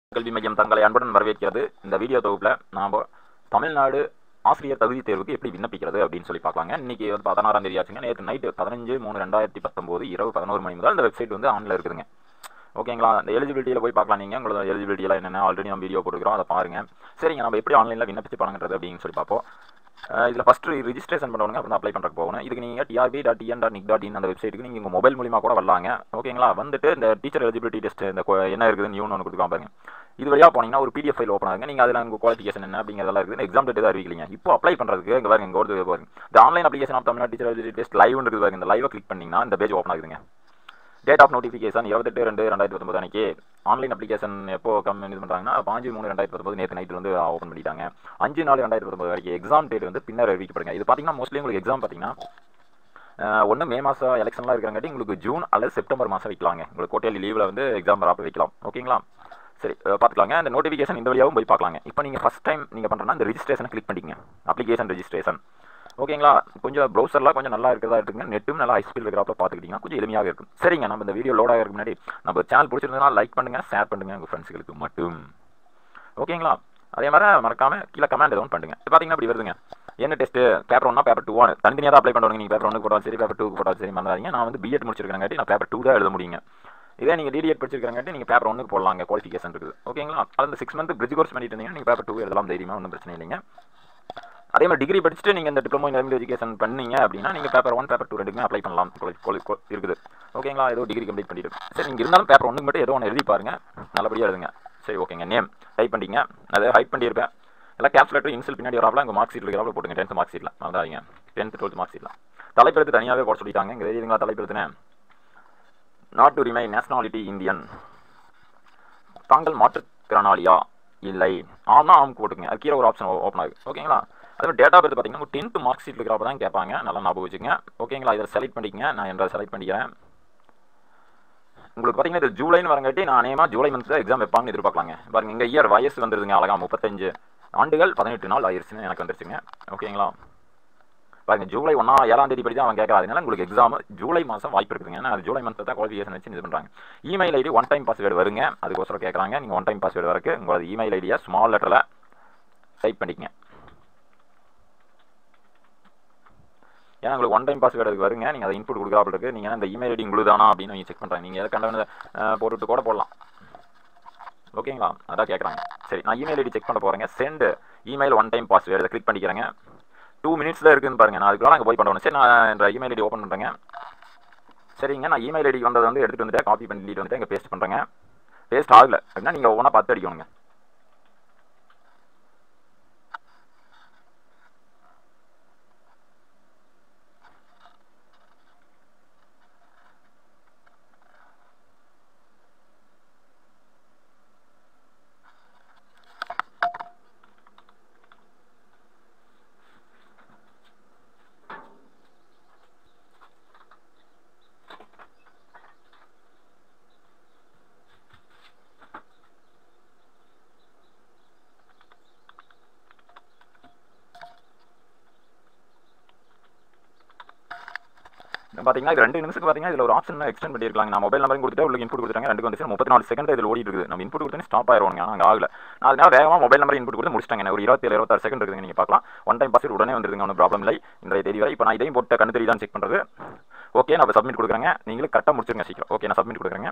கல்வி மையம் தங்களை அன்புடன் வரவேற்கிறது. இந்த வீடியோ தொகுப்பில் நாம் தமிழ்நாடு ஆசிரியர் தகுதி தேர்வுக்கு எப்படி விண்ணப்பிக்கிறது அப்படின்னு சொல்லி பார்க்கலாங்க. இன்னைக்கு 16ஆம் தேதி ஆச்சுங்க. நேற்று நைட்டு 15/3/2019 இரவு 11 மணி முதல் இந்த வெப்சைட் வந்து ஆன்லைனில் இருக்குதுங்க. ஓகேங்களா? இந்த எலிஜிபிலிட்டியில் போய் பார்க்கலாம். நீங்கள் உங்களோட எலிஜிபிலிட்டியெல்லாம் என்னென்ன ஆல்ரெடி நம்ம வீடியோ போட்டுக்கிறோம், அதை பாருங்கள். சரிங்க, நம்ம எப்படி ஆன்லைனில் விண்ணப்பிச்சு பழங்குறது அப்படின்னு சொல்லி பார்ப்போம். இதில் ஃபஸ்ட்டு ரிஜிஸ்ட்ரேஷன் பண்ணணுங்க. அப்புறம் அப்ளை பண்ணுறக்கு போகணும். இதுக்கு நீங்கள் trb.tn.nic.in அந்த வெப்சைட்டுக்கு நீங்கள் உங்கள் மொபைல் மூலிமா கூட வரலாங்க. ஓகேங்களா? வந்துட்டு இந்த டீச்சர் எலிஜிபிலிட்டி டெஸ்ட் இந்த என்ன இருக்குது நியூன்னு ஒன்று கொடுத்துருக்காங்க பாருங்க. இது வழியாக போனீங்கன்னா ஒரு PDF ஃபைல் ஓப்பன் ஆகுங்க. நீங்கள் அதில் உங்கள் குவாலிஃபிகேஷன் என்ன அப்படிங்கிறதெல்லாம் இருக்குது. எக்ஸாம் டேட் அறிவிக்கலிங்க. இப்போ அப்ளை பண்ணுறதுக்கு இங்கே பாருங்க, இங்கே ஒரு பாருங்க, இந்த online application of Tamil Nadu teacher eligibility test live இருக்குது பாருங்க. இந்த லைவை கிளிக் பண்ணிங்கன்னா இந்த பேஜ் ஓப்பன் ஆகுதுங்க. டேட் ஆஃப் நோட்டிஃபிகேஷன் 28/2/2019 அன்னைக்கு. ஆன்லைன் அப்ளிகேஷன் எப்போ இது பண்ணுறாங்கன்னா 5/3/2019 நேற்று நைட்டு வந்து ஓப்பன் பண்ணிட்டாங்க. 5/4/2019 வரைக்கும். எக்ஸாம் டேட் வந்து பின்னர் அறிவிக்கப்படுங்க. இது பார்த்தீங்கன்னா மோஸ்ட்லி உங்களுக்கு எக்ஸாம் பார்த்தீங்கன்னா ஒன்று மே மாதம் எலெக்ஷன்லாம் இருக்கிறங்காட்டி உங்களுக்கு ஜூன் அல்லது செப்டம்பர் மாதம் வைக்கலாங்க. உங்களுக்கு கோட்டையில் லீவில் வந்து எக்ஸாம் அப்போ வைக்கலாம். ஓகேங்களா? சரி, பார்த்துக்கலாங்க. இந்த நோட்டிஃபிகேஷன் இந்த வழியாகவும் போய் பார்க்கலாங்க. இப்போ நீங்கள் ஃபஸ்ட் டைம் நீங்கள் பண்ணுறேன்னா இந்த ரிஜிஸ்ட்ரேஷனை கிளிக் பண்ணிக்கங்க. Application registration. ஓகேங்களா? கொஞ்சம் ப்ரௌசர்லாம் கொஞ்சம் நல்லா இருக்கிறதா இருக்குங்க. நெட்டும் நல்லா ஹை ஸ்பீட் இருக்கிறப்ப பார்த்துக்கிட்டிங்கன்னா கொஞ்சம் எளிமையாக இருக்கும். சரிங்க, நம்ம இந்த வீடியோ லோட் ஆகிறதுக்கு முன்னாடி நம்ம சேனல் பிடிச்சிருந்ததுனா லைக் பண்ணுங்கள், ஷேர் பண்ணுங்கள் உங்கள் ஃப்ரெண்ட்ஸுகளுக்கு மட்டும். ஓகேங்களா? அதே மாதிரி மறக்காமல் கீழே கமெண்ட் எதுவும் பண்ணுங்க. இப்போ பார்த்தீங்கன்னா இப்படி வருதுங்க. என்ன டெஸ்ட்டு பேப்பர் 1 பேப்பர் 2 தனித்தனியாக தான் அப்ளை பண்ணுவாங்க. நீங்கள் பேப்பர் 1 போட்டாலும் சரி, பேப்பர் 2 போட்டாலும் சரி மறந்துடாதீங்க. நான் வந்து பிஎட் முடிச்சிருக்கிறங்காட்டி நான் பேப்பர் 2 தான் எழுத முடியுங்க. இதே நீங்கள் டிடிஎட் படிச்சிருக்காங்காட்டி நீங்கள் பேப்பர் 1 போடலாங்க. குவாலிஃபிகேஷன் இருக்குது. ஓகேங்களா? அந்த 6 மந்த் பிரிட்ஜ் கோர்ஸ் பண்ணிட்டு இருந்தீங்கன்னா நீங்கள் பேப்பர் 2 எழுதலாம் தைரியமாக, ஒன்றும் பிரச்சனை இல்லைங்க. அதே மாதிரி டிகிரி படிச்சுட்டு நீங்கள் இந்த டிப்ளமோ இன் எஜுகேஷன் பண்ணீங்க அப்படின்னா நீங்கள் பேப்பர் 1 பேப்பர் 2 ரெண்டுமே அப்ளை பண்ணலாம் இருக்குது. ஓகேங்களா? ஏதோ டிகிரி கம்ப்ளீட் பண்ணிட்டு சரி, நீங்கள் இருந்தாலும் பேப்பர் 1 மட்டும் ஏதோ ஒன்று எழுதி பாருங்க, நல்லபடியாக எழுதுங்க. சரி, ஓகேங்க. நேம் டைப் பண்ணிங்க. அதை ஹைட் பண்ணியிருப்பேன். எல்லாம் கேப்ஸ் லெட்டர் இன்சில் பின்னாடி வராமல் உங்கள் மார்க் ஷீட் இருக்கிறாப்புல போட்டுங்க. 10th மார்க் ஷீட்டில் அதாங்க 10th 12th மார்க் ஷீட்டில் தலைப்பெழுத்து தனியாகவே போட சொல்லிட்டாங்க. இங்கே எழுதிங்களா தலைப்பெழுத்துனேன். Not to remain nationality Indian. தாங்கள் மாற்றுத்திறனாளியா? இல்லை. ஆம்னா ஆம் போட்டுங்க. அது கீழே ஒரு ஆப்ஷன் ஓப்பன் ஆகுது. ஓகேங்களா? அதே மாதிரி டேட் ஆஃப் பர்த் பார்த்தீங்கன்னா 10th மார்க் ஷீட் இருக்கிறப்ப தான் கேட்பாங்க. நல்லா ஞாபகம் வச்சுங்க. ஓகேங்களா? இதை செலக்ட் பண்ணிக்கங்க. நான் என்ற செலக்ட் பண்ணிக்கிறேன். உங்களுக்கு பார்த்தீங்கன்னா இது ஜூலைன்னு வரங்காட்டி நான் அநேகமாக ஜூலை மந்த்ஸில் எக்ஸாம் வைப்பாங்கன்னு எதிர்பார்க்கலாங்க. பாருங்க, இங்கே இயர் வயசு வந்துருதுங்க. அழகா 35 ஆண்டுகள் 18 நாள் ஆயிடுச்சுன்னு எனக்கு வந்துருச்சுங்க. ஓகேங்களா? பாருங்க, ஜூலை 7ஆம் தேதி படி தான் அவன் கேட்கறாங்க. அதனால உங்களுக்கு எக்ஸாம் ஜூலை மாதம் வாய்ப்பு இருக்குதுங்க. ஏன்னா அது ஜூலை மந்த் தான் குவாலிஃபிகேஷன் வச்சு இது பண்ணுறாங்க. இமெயில் ஐடி 1 டைம் பாஸ்வேர்டு வருங்க. அதுக்கோசரம் கேட்குறாங்க. நீங்கள் 1 டைம் பாஸ்வேர்டு வரக்கு உங்களோட இமெயில் ஐடியை ஸ்மால் லெட்டரில் டைப் பண்ணிக்கங்க. ஏன்னா உங்களுக்கு 1 டைம் பாஸ்வேர்டு வருங்க. நீங்கள் அதை இன்புட் கொடுக்குறாப்புல நீங்கள் அந்த இமெயில் ஐடி உங்களுதானா அப்படின்னு நீங்கள் செக் பண்ணுறாங்க. நீங்கள் எதை கண்ட போட்டுட்டு கூட போடலாம். ஓகேங்களா? அதான் கேட்குறாங்க. சரி, நான் இமெயில் ஐடி செக் பண்ண போகிறேங்க. சென்ட் இமெயில் 1 டைம் பாஸ்வேர்டு இதை கிளிக் பண்ணிக்கிறேங்க. 2 மினிட்ஸில் இருக்குதுன்னு பாருங்கள். நான் அதுக்குள்ள அங்கே போய் பண்ணணும். சரி, நான் இந்த இமெயில் ஐடி ஓப்பன் பண்ணுறேங்க. சரிங்க, நான் இமெயில் ஐடிக்கு வந்ததை வந்து எடுத்துகிட்டு வந்துட்டு காப்பி பண்ணிட்டு வந்துட்டு இங்கே பேஸ்ட் பண்ணுறேங்க. பேஸ்ட் ஆகலை அப்படின்னா நீங்கள் ஒவ்வொன்றா பார்த்து அடிக்கணுங்க. பார்த்தீங்கன்னா இது 2 நிமிஷத்துக்கு பார்த்தீங்கன்னா இதில் ஒரு ஆப்ஷன் எக்ஸ்டெண்ட் பண்ணியிருக்காங்க. நான் மொபைல் நம்பரும் கொடுத்துட்டு உங்களுக்கு இன்புட் கொடுத்துட்டாங்க. 2 வந்து 34 செகண்ட் இதில் ஓடிட்டு இருக்குது. நம்ம இன்புட் கொடுத்தோன்னே ஸ்டாப் ஆயிடுவாங்க. ஆனால் அங்கே ஆகல. நான் அதனால வேகமாக மொபைல் நம்பர் இன்புட் கொடுத்து முடிச்சிட்டாங்க. ஒரு 27-26 செகண்ட் இருக்குதுங்க. நீங்கள் பார்க்கலாம். 1 டைம் பாஸ்வேர்டு உடனே வந்துருங்க. ஒன்றும் ப்ராப்ளம் இல்லை. இன்றைய தேதி வரை இப்போ நான் இதையும் போட்டு கண்ணு தெரியுதான்னு செக் பண்ணுறது. ஓகே, நான் சப்மிட் கொடுக்குறேங்க. நீங்களும் கரெக்டாக முடிச்சிருங்க சீக்கிரம். ஓகே, நான் சப்மிட் கொடுக்குறேங்க.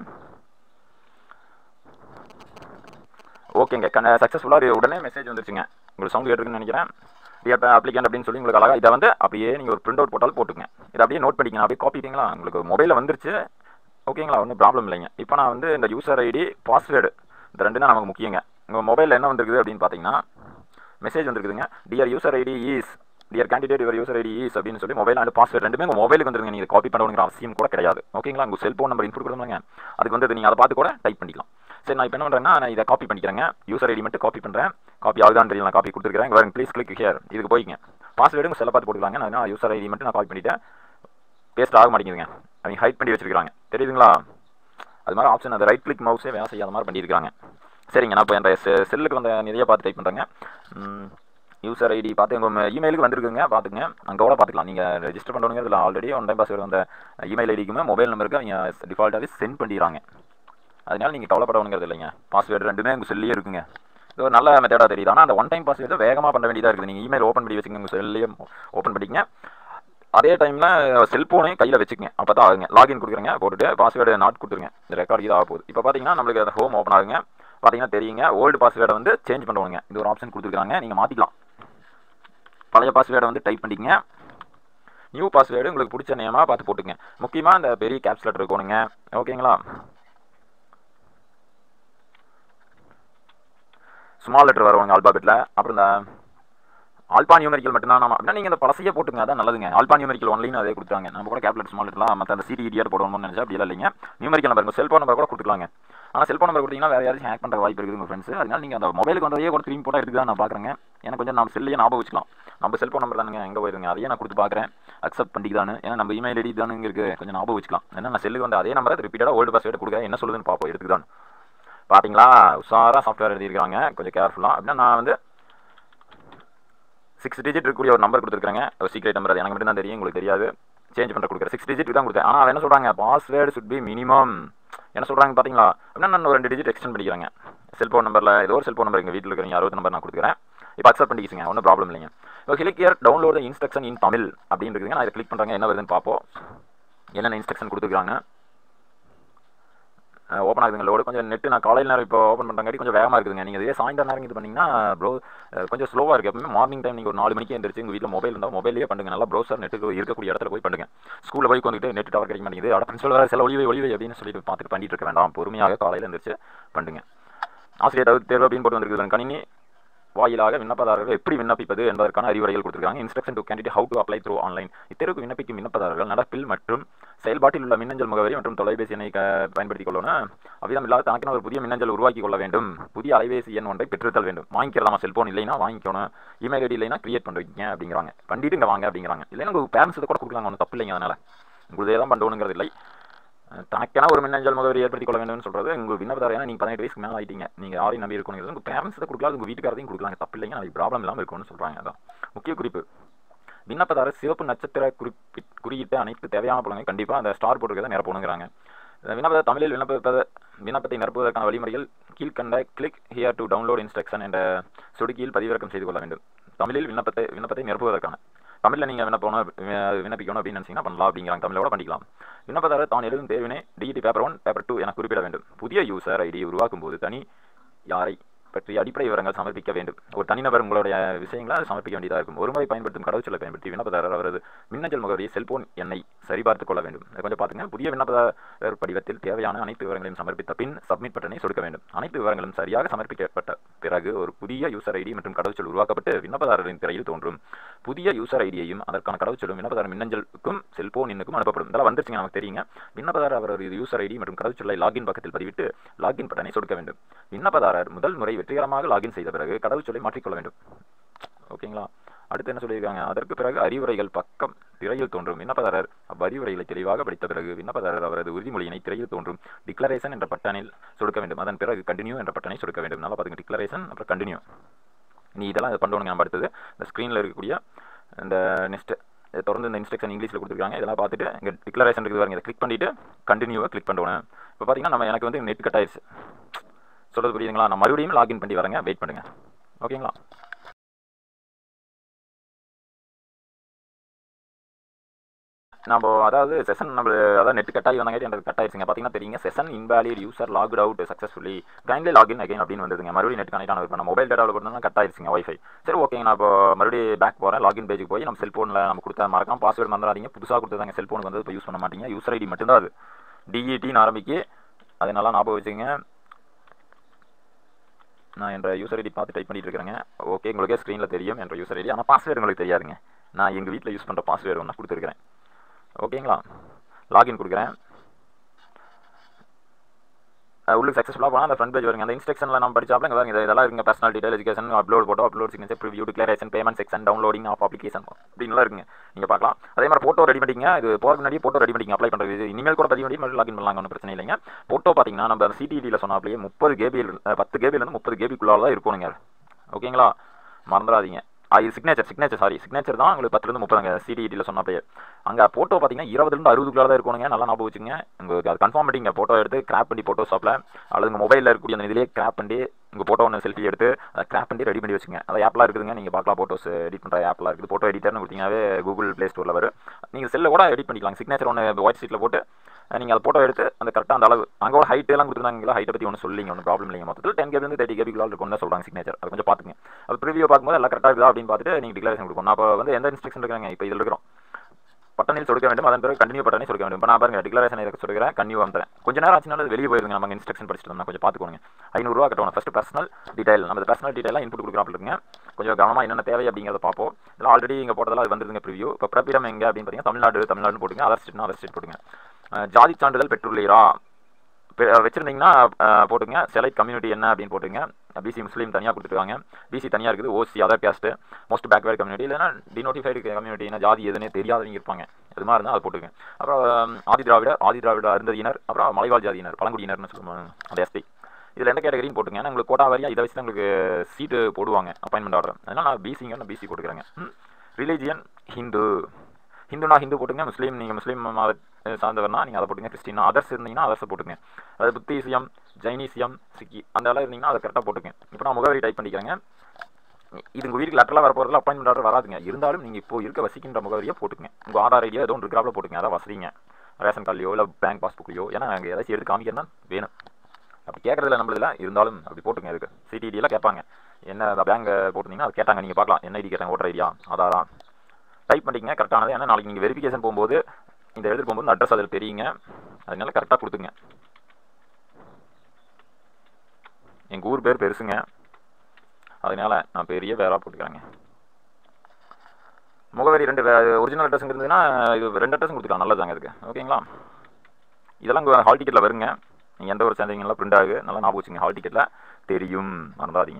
ஓகேங்க, சக்ஸஸ்ஃபுல்லாக உடனே மெசேஜ் வந்துருச்சுங்க. உங்களுக்கு சவுண்ட் கேட்டுருக்குன்னு நினைக்கிறேன். அப்ளிகேண்ட் அப்படின்னு சொல்லி உங்களுக்கு அழகாக இதை வந்து அப்படியே நீங்கள் ஒரு பிரிண்ட் அவுட் போட்டாலும் போட்டுங்க. இதை அப்படியே நோட் பண்ணிக்கங்க. அப்படியே காப்பி பண்ணிங்களா? உங்களுக்கு மொபைலில் வந்துருச்சு. ஓகேங்களா? ஒன்றும் ப்ராப்ளம் இல்லைங்க. இப்போ நான் வந்து இந்த யூசர் ஐடி பாஸ்வேர்டு இந்த 2 தான் நமக்கு முக்கியங்க. உங்கள் மொபைலில் என்ன வந்துருக்குது அப்படின்னு பார்த்தீங்கன்னா மெசேஜ் வந்துருக்குதுங்க. Dear user ID is dear candidate your user ID is அப்படின்னு சொல்லி மொபைல் அண்ட் பாஸ்வேர்டு ரெண்டுமே உங்கள் மொபைலுக்கு வந்துருங்க. நீங்கள் காப்பி பண்ணணுங்கிற அவசியம் கூட கிடையாது. ஓகேங்களா? உங்கள் செல்ஃபோன் நம்பர் இன்புட் கொடுத்துருங்க. அதுக்கு வந்து நீங்கள் அதை பார்த்து கூட டைப் பண்ணிக்கலாம். சரி, நான் இப்போ என்ன பண்ணுறேன்னா நான் இதை காப்பி பண்ணிக்கிறேங்க. யூசர் ஐடி மட்டும் காப்பி பண்ணுறேன். காப்பி ஆகுதான்னு தெரியல. நான் காப்பி கொடுத்துருக்கேன். இங்கே ப்ளீஸ் கிளிக் ஹியர். இதுக்கு போய்ங்க. பாஸ்வேர்டு உங்கள் செல்லை பார்த்து போட்டுக்கலாங்க. நான் யூசர் ஐடி மட்டும் நான் காப்பி பண்ணிவிட்டேன். பேஸ்ட் ஆக மாட்டேங்குதுங்க. அவங்க ஹைட் பண்ணி வச்சிருக்காங்க. தெரியுதுங்களா? அது மாதிரி ஆப்ஷன் அந்த ரைட் கிளிக் மவுஸே வேலை செய்யாத மாதிரி பண்ணியிருக்காங்க. சரிங்க, நான் இப்போ என் செல்லுக்கு வந்த நிறைய பார்த்து டைப் பண்ணுறேங்க. யூசர் ஐடி பார்த்து உங்கள் இமெயிலுக்கு வந்துருக்குங்க. பார்த்துங்க. அங்கே கூட பார்த்துக்கலாம். நீங்கள் ரெஜிஸ்டர் பண்ணுறவங்க இதில் ஆல்ரெடி 1 டைம் பாஸ்வேர்டு அந்த இமெயில் ஐடிக்குமே மொபைல் நம்பருக்கு அவங்க டிஃபால்ட்டாகவே சென்ட் பண்ணிடுறாங்க. அதனால நீங்கள் கவலைப்படணுங்கிறது இல்லைங்க. பாஸ்வேர்டு ரெண்டுமே உங்கள் செல்லியே இருக்குங்க. இது ஒரு நல்ல மெத்தடாக தெரியுது. ஆனால் அந்த ஒன் டைம் பாஸ்வேர்டு வேகமாக பண்ண வேண்டியதாக இருக்குது. நீங்கள் இமெயில் ஓப்பன் பண்ணி வச்சுக்கோங்க, உங்கள் செல்லையே ஓப்பன் பண்ணிக்கங்க. அதே டைமில் செல்ஃபோனையும் கையில் வச்சுக்கங்க. அப்போ தான் ஆகுங்க. லாகின் கொடுக்குறேங்க, போட்டுட்டு பாஸ்வேர்டு நாட் கொடுத்துருங்க. இந்த ரெக்கார்டு இது ஆக போகுது. இப்போ பார்த்தீங்கன்னா நம்மளுக்கு அந்த ஹோம் ஓப்பன் ஆகுங்க. பார்த்தீங்கன்னா தெரியுங்க, ஓல்டு பாஸ்வேர்டை வந்து சேஞ்ச் பண்ணுவாங்க. இது ஒரு ஆப்ஷன் கொடுத்துருக்காங்க, நீங்கள் மாற்றிக்கலாம். பழைய பாஸ்வேர்டை வந்து டைப் பண்ணிக்கங்க. நியூ பாஸ்வேர்டு உங்களுக்கு பிடிச்ச நேமாக பார்த்து போட்டுங்க. முக்கியமாக இந்த பெரிய கேப்ஸ் லெட்டர் இருக்கணுங்க. ஓகேங்களா? ஸ்மால் லெட்டர் வருவாங்க ஆல்பாபெட்டில். அப்புறம் இந்த ஆல்பா நியூமெரிக்கல் மட்டும்தான் நம்ம அப்படின்னா நீங்கள் இந்த பழசையே போட்டுங்க, அதான் நல்லதுங்க. ஆல்பா நியூமெரிக்கல் ஒன்லைன் அதே கொடுத்தாங்க. நம்ம கூட கேப்லெட் ஸ்மால் லெட்டர்லாம் மற்ற அந்த சிடிஆர் போடணும்னு நினச்சா அப்படி இல்லைங்க. நியூமெரிக்கல் நம்பர் உங்கள் செல்ஃபோன் நம்பர் கூட கொடுத்துக்கலாங்க. ஆனால் செல்ஃபோன் நம்பர் கொடுத்தீங்கன்னா வேறு யாரும் ஹேக் பண்ணுற வாய்ப்பு இருக்குது உங்கள் ஃப்ரெண்ட்ஸ். அதனால் நீங்கள் அந்த மொபைலுக்கு வந்ததையே கூட திரும்பி போட்டால் எடுத்து தான் நான் பார்க்குறேங்க. எனக்கு கொஞ்சம் நம்ம செல்லையே ஞாபகம் வச்சுக்கலாம். நம்ம செல்ஃபோன் நம்பர் தானுங்க, எங்கே போயிருங்க, அதையே நான் கொடுத்து பார்க்குறேன். அக்செப்ட் பண்ணிக்குதானு, ஏன்னா நம்ம இமெயில் ஐடி தானுங்க இருக்குது, கொஞ்சம் ஞாபகம் வச்சுக்கலாம். ஏன்னா நான் செல்லுக்கு வந்து அதே நம்பரை ரிப்பீட்டாக ஓல்டு பாஸ்வேர்டு கொடுக்குறேன், என்ன சொல்லுதுன்னு பார்ப்போம், எடுத்துக்கிதான். பார்த்தீங்களா, உஷாராக சாஃப்ட்வேர் எழுதியிருக்காங்க, கொஞ்சம் கேர்ஃபுல்லாக. அப்படின்னா நான் வந்து 6 டிஜிட் இருக்கக்கூடிய ஒரு நம்பர் கொடுத்துருக்காங்க, ஒரு சீக்ரெட் நம்பர். அது எனக்கு மட்டும் தான் தெரியும், உங்களுக்கு தெரியாது. சேஞ்ச் பண்ணுற கொடுக்குறேன், 6 டிஜிட் தான் கொடுத்தேன். ஆனால் அதை என்ன சொல்கிறாங்க, பாஸ்வேர்டு சுட் பி மினிமம் என்ன சொல்கிறாங்க பார்த்தீங்களா. அப்படின்னா நான் ஒரு 2 டிஜிட் எக்ஸ்டெண்ட் பண்ணிக்கிறாங்க. செல்ஃபோன் நம்பரில் ஏதோ ஒரு செல்ஃபோன் நம்பர் எங்கள் வீட்டில் இருக்கிற 60 நம்பர் நான் கொடுக்குறேன். இப்போ அக்செப்ட் பண்ணிக்கிச்சுங்க, ஒன்றும் ப்ராப்ளம் இல்லைங்க. இப்போ click here download instruction in Tamil அப்படின்னு இருக்குங்க. நான் இதை கிளிக் பண்ணுறேங்க, என்ன வருதுன்னு பார்ப்போம். என்னென்ன இன்ஸ்ட்ரக்ஷன் கொடுத்துருக்காங்க. ஓப்பன் ஆகுதுங்க லோடு. கொஞ்சம் நெட்டு நான் காலையில் நேரம் இப்போ ஓப்பன் பண்ணுறங்காட்டி கொஞ்சம் வேகமாக இருக்குதுங்க. நீங்கள் இதே சாயந்தரம் நேரம் இது பண்ணிங்கன்னா கொஞ்சம் ஸ்லோவாக இருக்குது. எப்பவுமே மார்னிங் டைம் நீங்கள் ஒரு 4 மணிக்கு எழுந்திரிச்சு உங்கள் வீட்டில் மொபைல் இருந்தால் மொபைலே பண்ணுங்க. நல்லா ப்ரௌசர் நெட்டுக்கு இருக்கக்கூடிய இடத்துல போய் பண்ணுங்க. ஸ்கூலில் போய் வந்துட்டு நெட் டவர் கிடைக்க மாட்டேங்குது, அட பிரின்சிபல் வேறு சில ஒளிவை அப்படின்னு சொல்லிட்டு பார்த்துட்டு பண்ணிட்டு இருக்க வேண்டாம். பொறுமையாக காலையில் எழுந்திரிச்சு பண்ணுங்க. ஆசிரியர் தகுதி தேர்வு அப்படின்னு போட்டு வந்துருக்குது. கணினி வாயிலாக விண்ணப்பதாரர்கள் எப்படி விண்ணப்பிப்பது என்பதற்கான அறிவுரைகள் கொடுத்திருக்காங்க. Instruction to candidate how to apply through online. இத்தேர்வுக்கு விண்ணப்பிக்கும் விண்ணப்பதாரர்கள் நடப்பில் மற்றும் செயல்பாட்டில் உள்ள மின்னஞ்சல் முகவரி மற்றும் தொலைபேசி எண்ணை பயன்படுத்திக் கொள்ளணும். அவ்விதம் இல்லாத தனக்கென ஒரு புதிய மின்னஞ்சல் உருவாக்கி கொள்ள வேண்டும். புதிய அலைபேசி எண் ஒன்றை பெற்றுத்தல் வேண்டும். வாங்கிக்கிறதாமா, செல்போன் இல்லைன்னா வாங்கிக்கணும். இமெயில் ஐடி இல்லைன்னா கிரியேட் பண்ணுவீங்க அப்படிங்கிறாங்க. பண்ணிட்டு இங்கே வாங்க அப்படிங்கிறாங்க. இல்லைன்னா உங்கள் பேரண்ட்ஸ் கூட கொடுக்கலாங்க, ஒன்றும் தப்பு இல்லைங்க. அதனால் உங்களுதே தான் பண்ணணுங்கிறது இல்லை. தனக்கென ஒரு மின்னஞ்சல் முகவரி ஏற்படுத்திக் கொள்ள வேண்டும்னு சொல்கிறது உங்கள் விண்ணப்பதாரர். ஏன்னா நீங்கள் 18 வயசுக்கு மேலே ஆகிட்டீங்க, நீங்கள் யாரையும் நம்பி இருக்கணும். உங்கள் பேரண்ட்ஸ் கொடுக்கலாம், உங்கள் வீட்டுக்காரதையும் கொடுக்கலாங்க, தப்பு இல்லைங்க. நாளைக்கு ப்ராப்ளம் இல்லாமல் இருக்கும்னு சொல்கிறாங்க. அதான் முக்கிய குறிப்பு. விண்ணப்பதாரர் சிவப்பு நட்சத்திர குறியிட்ட அனைத்து தேவையான புலங்களை கண்டிப்பாக அந்த ஸ்டார் போட்டுக்கிறத நிரப்பணுங்கிறாங்க. விண்ணப்பதாரர் தமிழில் விண்ணப்பத்தை நிரப்புவதற்கான வழிமுறைகள் கீழ்கண்ட click here to download instruction என்ற சொடுக்கியில் பதிவிறக்கம் செய்து கொள்ள வேண்டும். தமிழில் விண்ணப்பத்தை நிரப்புவதற்கான தமிழில் நீங்கள் விண்ணப்பிக்கணும் அப்படின்னு நினச்சிங்கன்னா பண்ணலாம் அப்படிங்கிறாங்க. தமிழோட பண்ணிக்கலாம். விண்ணப்பதாரர் தான் எழுதும் தேர்வினை டிஇடி பேப்பர் 1 பேப்பர் 2 என குறிப்பிட வேண்டும். புதிய யூசர் ஐடியை உருவாக்கும் போது தனி யாரை பற்றி அடிப்படை விவரங்கள் சமர்ப்பிக்க வேண்டும். ஒரு தனிநபர் உங்களுடைய விஷயங்களை சமர்ப்பிக்க வேண்டியதாக இருக்கும். ஒருமுறை பயன்படுத்தும் கடவுச்சொல்லை பயன்படுத்தி விண்ணப்பதாரர் அவரது மின்னஞ்சல் முகவரியை செல்போன் எண்ணை சரிபார்த்துக் கொள்ள வேண்டும். கொஞ்சம் பார்த்துங்க. புதிய விண்ணப்பதாரர் படிவத்தில் தேவையான அனைத்து விவரங்களையும் சமர்ப்பித்த பின் சப்மிட் பட்டனை சொடுக்க வேண்டும். அனைத்து விவரங்களும் சரியாக சமர்ப்பிக்கப்பட்ட பிறகு ஒரு புதிய யூசர் ஐடி மற்றும் கடவுச்சொல் உருவாக்கப்பட்டு விண்ணப்பதாரரின் திரையில் தோன்றும். புதிய யூசர் ஐடியையும் அதற்கான கடவுச்சொல்லும் விண்ணப்பதாரர் மின்னஞ்சலுக்கும் செல்போன் எண்ணுக்கும் அனுப்பப்படும். இதெல்லாம் வந்துருச்சுங்க, நமக்கு தெரியுங்க. விண்ணப்பதாரர் அவரது யூசர் ஐடி மற்றும் கடவுச்சொல்லை லாகின் பக்கத்தில் பதிவிட்டு லாகின் பட்டனை சொடுக்க வேண்டும். விண்ணப்பதாரர் முதல் முறை வெற்றிகரமாக லாகின் செய்த பிறகு கடவுச்சொல்லை மாற்றிக்கொள்ள வேண்டும். ஓகேங்களா? அடுத்து என்ன சொல்லியிருக்காங்க, அதற்கு பிறகு அறிவுரைகள் பக்கம் திரையில் தோன்றும். விண்ணப்பதாரர் அவ்வறிவுரைகளை தெளிவாக படித்த பிறகு விண்ணப்பதாரர் அவரது உறுதிமொழியினை திரையில் தோன்றும் டிக்ளரேஷன் என்ற பட்டனில் சொடுக்க வேண்டும். அதன் பிறகு கண்டினியூ என்ற பட்டனை சொடுக்க வேண்டும். நல்லா பார்த்துங்க, டிக்ளரேஷன் அப்புறம் கண்டினியூ. நீ இதெல்லாம் பண்ணணுங்க. நம்ம அடுத்தது இந்த ஸ்க்ரீனில் இருக்கக்கூடிய இந்த நெக்ஸ்ட் தொடர்ந்து இந்த இன்ஸ்ட்ரக்ஷன் இங்கிலீஷில் கொடுத்துருக்காங்க. இதெல்லாம் பார்த்துட்டு இங்கே டிக்ளரேஷன் இருக்குது பாருங்க, இதை கிளிக் பண்ணிவிட்டு கண்டினியூவை கிளிக் பண்ணணும். இப்போ பார்த்தீங்கன்னா எனக்கு வந்து நெட் கட் ஆயிடுச்சு. சொல்கிறது புரியுதுங்களா? நான் மறுபடியும் லாகின் பண்ணி வரேங்க, வெயிட் பண்ணுங்கள். ஓகேங்களா? நம்ம அதாவது செஷன் அதாவது நெட் கட் ஆகி வந்தாங்க, எனக்கு கட் ஆயிடுச்சுங்க. பார்த்தீங்கன்னா தெரியுங்க, session invalid user logged out successfully kindly login again அப்படின்னு வந்துதுங்க. மறுபடியும் நெட் கனெக்ட் ஆனது. நம்ம மொபைல் டேட்டாவில் போட்டோம்னா கட் ஆயிடுச்சுங்க வைஃபை. சரி ஓகேங்க, நான் இப்போ மறுபடியும் பேக் போகிறேன். லாகின் பேஜுக்கு போய் நம்ம செல்ஃபோனில் நம்ம கொடுத்தா மறக்காம பாஸ்வேர்டு மறந்துடாதீங்க. புதுசாக கொடுத்ததாங்க செல்ஃபோனுக்கு வந்து இப்போ யூஸ் பண்ண மாட்டீங்க. யூசர் ஐடி மட்டும்தான் அது, டிஇடின்னு ஆரம்பிக்கு. அதை நல்லா ஞாபகம் வச்சுங்க. நான் என்ற யூசர் ஐடி பார்த்து டைப் பண்ணிட்டு இருக்கிறேங்க. ஓகே, உங்களுக்கே ஸ்க்ரீனில் தெரியும் என்ற யூசர் ஐடி. ஆனால் பாஸ்வேர்டு உங்களுக்கு தெரியாதுங்க. நான் எங்கள் வீட்டில் யூஸ் பண்ணுற பாஸ்வேர்டு ஒன்று கொடுத்துருக்கிறேன். ஓகேங்களா? லாகின் கொடுக்குறேன். உங்களுக்கு சக்ஸஸ்ஃபுல்லாக போனால் அந்த ஃப்ரண்ட் பேஜ் வருங்க. அந்த இன்ஸ்ட்ரக்ஷனில் நம்ம படிச்சாப்ல இங்கே வருங்க. இதெல்லாம் இருக்குங்க. Personal detail, education, upload photo, upload signature, preview, declaration, payment section, downloading of application அப்படின்லாம் இருக்குங்க. நீங்கள் பார்க்கலாம். அதே மாதிரி ஃபோட்டோ ரெடி பண்ணிங்க. இது போகிறதுக்கு முன்னாடி ஃபோட்டோ ரெடி பண்ணிங்க. அப்ளை பண்ணுறது இனிமேல் கூட பதிவு பண்ணி மறுபடியும் லாகின் பண்ணலாம், ஒன்றும் பிரச்சனை இல்லைங்க. ஃபோட்டோ பார்த்தீங்கன்னா நம்ம சிடிடியில் சொன்னாப்லேயே 30 GB 10 GB 30 GB தான் இருக்கணுங்க. ஓகேங்களா? மறந்துடாதீங்க. இது சிக்னேச்சர் தான் உங்களுக்கு 10 to 30 சிடிஇடியில் சொன்னப்பே. அங்கே ஃபோட்டோ பார்த்தீங்கன்னா 20 to 60 தான் இருக்கணுங்க. நல்லா ஞாபகம் வச்சுங்க. உங்களுக்கு அது கன்ஃபார்ம் பண்ணிங்க. ஃபோட்டோ எடுத்து கிராப் பண்ணி ஃபோட்டோஷாப்பில் அல்லது உங்கள் மொபைலில் இருக்கக்கூடிய அந்த இதிலே கிராப் பண்ணி உங்கள் ஃபோட்டோ ஒன்று செல்ஃபி எடுத்து அதை கிராப் பண்ணி ரெடி பண்ணி வச்சுங்க. அது ஆப்லாம் இருக்குதுங்க. நீங்கள் பார்க்கலாம், ஃபோட்டோஸ் எடிட் பண்ணுற ஆப்லாம் இருக்குது. ஃபோட்டோ எடிட்டர்னு கொடுத்தீங்கன்னாவே கூகுள் ப்ளே ஸ்டோரில் வரும். நீங்கள் செல்லில் கூட எடிட் பண்ணிக்கலாம். சிக்னேச்சர் ஒன்று ஒயிட் ஷீட்டில் போட்டு நீங்கள் அதை ஃபோட்டோ எடுத்து அந்த கரெக்டாக அந்த அளவு அங்கே கூட ஹைட் எல்லாம் கொடுத்துருந்தாங்களா. ஹைட்டை பற்றி ஒன்றும் சொல்லிங்க, ஒன்றும் ப்ராப்ளம் இல்லைங்க. மொத்தத்தில் 10 GB 30 GB இருக்குன்னு சொல்கிறாங்க சிக்னேச்சர். அது கொஞ்சம் பார்த்துங்க. அது ப்ரிவியூ பார்க்கும்போது எல்லாம் கரெக்டாக இருக்குதா அப்படின்னு பார்த்துட்டு நீங்கள் டிக்ளரேஷன் கொடுக்கணும். நான் இப்போ எந்த இன்ஸ்ட்ரக்ஷன் இருக்காங்க இப்போ இதில் இருக்கிறோம். பட்டனில் சொடுக்க வேண்டும், அதன் பிறகு கண்டினியூ பட்டனை சொடுக்க வேண்டும். இப்போ நான் பாருங்க டிக்ளரேஷன் இருக்க சொல்கிறேன், கன்னியூ வந்துறேன். கொஞ்சம் நேரம் ஆச்சுனாலும் வெளியே போயிருங்க. நம்ம இன்ஸ்ட்ரக்ஷன் படிச்சுட்டு இருந்தால் கொஞ்சம் பார்த்துக்கோங்க. 500 ரூபா கட்டணும். ஃபஸ்ட்டு பர்சனல் டீடைல், நம்ம பர்சனல் டீடைலாம் இன்புட் கொடுக்குறாப்ல இருக்குங்க. கொஞ்சம் கவனமாக என்னென்ன தேவை அப்படிங்கிறத பார்ப்போம். இதெல்லாம் ஆல்ரெடி இங்கே போட்டதெல்லாம் அது வந்துருங்க ப்ரிவியூ. இப்போ பிறப்பிடம் எங்கே அப்படின்னு பார்த்தீங்கன்னா தமிழ்நாடு போட்டுங்க. அதர் ஸ்டேட் போட்டுங்க. ஜாதி சான்றிதழ் பெற்றுள்ளீரா வச்சுருந்தீங்கன்னா போட்டுங்க. செலக்ட் கம்யூனிட்டி என்ன அப்படின்னு போட்டுங்க. பிசி முஸ்லீம் தனியாக கொடுத்துருக்காங்க, பிசி தனியாக இருக்குது, OC other caste, most backward community, இல்லைனா டினோட்டிஃபைடு கம்யூனிட்டி, ஜாதி எதுனே தெரியாதவங்க இருப்பாங்க, அது மாதிரி இருந்தால் அது போட்டுங்க. அப்புறம் ஆதி திராவிட அருந்ததியினர், அப்புறம் மலைவாழ் ஜாதியினர், பழங்குடியினர்னு சொல்லுவாங்க அந்த எஸ்பி. இதில் எந்த கேட்டகரின்னு போட்டுங்க. ஏன்னா உங்களுக்கு கோட்டா வாரியாக இதை வச்சு தான் உங்களுக்கு சீட்டு போடுவாங்க அப்பாயின்மெண்ட் ஆர்டர். அதனால் நான் பிசி போட்டுக்கிறேங்க. ரிலீஜியன் ஹிந்துனா ஹிந்து போட்டுங்க. முஸ்லீம் நீங்கள் முஸ்லீம் சார்ந்தவர்னா நீங்கள் அதை போட்டுங்க. கிறிஸ்டினா அதர்ஸ் இருந்தீங்கன்னா அதர்ஸை போட்டுங்க. அது புத்திசியம், ஜைனிசியம், சிக்கி அந்த அளவு இருந்தீங்கன்னா அதை கரெக்டாக போட்டுங்க. இப்போ நான் முகவரி டைப் பண்ணிக்கிறேங்க. இது உங்கள் வீட்டுக்கு லெட்டரில் வரப்போகிறதுல அப்பாயின்மெண்ட் ஆர்டர் வராதுங்க. இருந்தாலும் நீங்கள் இப்போ இருக்க வசிக்கின்ற முகவரியை போட்டுங்க. உங்கள் ஆதார் ஐடியா ஏதோ ஒன்று இருக்கிறாப்ல போட்டுங்க. அதான் வசதிங்க. ரேஷன் கார்ட்லையோ இல்லை பேங்க் பாஸ்புக்லையோ, ஏன்னா அங்கே ஏதாச்சும் எடுத்து காமிக்கிறதா வேணும். அப்படி கேட்குறதுல நம்மளதில் இருந்தாலும் அப்படி போட்டுங்க. இதுக்கு சிடிடியெல்லாம் கேட்பாங்க. என்ன பேங்க் போட்டிருந்தீங்கன்னா அது கேட்டாங்க. நீங்கள் பார்க்கலாம் என்ன ஐடி கேட்டாங்க, ஓட்டர் ஐடியா, ஆதாரா டைப் பண்ணிக்கங்க. கரெக்டானது. ஏன்னா நாளைக்கு நீங்கள் வெரிஃபிகேஷன் போகும்போது இந்த எழுதி போகும்போது அட்ரஸ் அதில் தெரியுங்க. அதனால கரெக்டாக கொடுத்துங்க. எங்கள் ஊர் பேர் பெருசுங்க, அதனால் நான் பெரிய பேராக போட்டுக்கிறேங்க. முகவரி 2 ஒரிஜினல் அட்ரஸ் இருந்ததுன்னா இது 2 அட்ரஸும் கொடுத்துக்கலாம். நல்லதாங்க இதுக்கு. ஓகேங்களா? இதெல்லாம் ஹால் டிக்கெட்டில் வருங்க. நீங்கள் எந்த ஒரு சேர்ந்தீங்கலாம் பிரிண்ட் ஆகுது. நல்லா ஞாபகம் வச்சுங்க. ஹால் டிக்கெட்டில் தெரியும், மறந்தாதீங்க.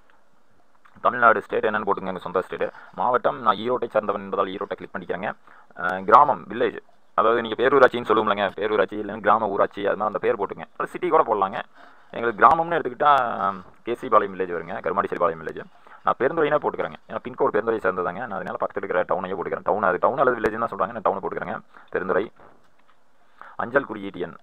தமிழ்நாடு ஸ்டேட் என்னென்னு போட்டுங்க. எங்கள் சொந்த ஸ்டேட்டு. மாவட்டம் நான் ஈரோட்டை சேர்ந்தவன் என்பதால் ஈரோட்டை கிளிக் பண்ணிக்கிறேங்க. கிராமம் வில்லேஜ், அதாவது நீங்கள் பேரூராட்சின்னு சொல்லுவோம்லங்க, பேரூராட்சி இல்லைன்னா கிராம ஊராட்சி, அது மாதிரி அந்த பேர் போட்டுங்க. அது சிட்டி கூட போடலாங்க. எங்களுக்கு கிராமம்னு எடுத்துக்கிட்டால் கேசி பாளையம் வில்லேஜ் வருங்க, கருமாடிச்சேரி பாளையம் வில்லேஜ். நான் பெருந்துறையினே போட்டுக்கிறேங்க. ஏன்னா பின்கோடு பெருந்துறை சேர்ந்ததாங்க. நான் அதனால் பக்கத்தில் இருக்கிற டவுனையே போட்டுக்கிறேன். டவுன் அல்லது வில்லேஜ் தான் சொல்கிறாங்க. நான் டவுனை போட்டுக்கிறேங்க. பெருந்துறை. அஞ்சல் குறியீட்டு எண்